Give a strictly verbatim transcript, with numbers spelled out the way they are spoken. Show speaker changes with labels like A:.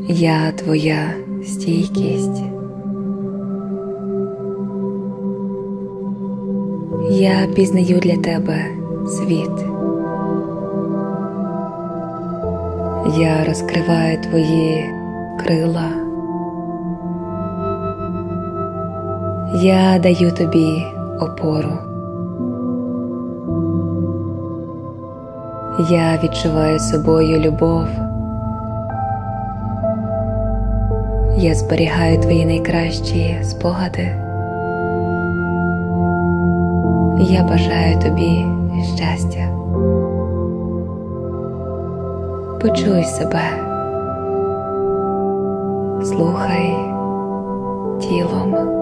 A: Я твоя стійкість. Я пізнаю для тебе світ. Я розкриваю твої крила. Я даю тобі опору. Я відчуваю собою любов. Я зберігаю твої найкращі спогади. Я бажаю тобі щастя. Почуй себе. Слухай тілом.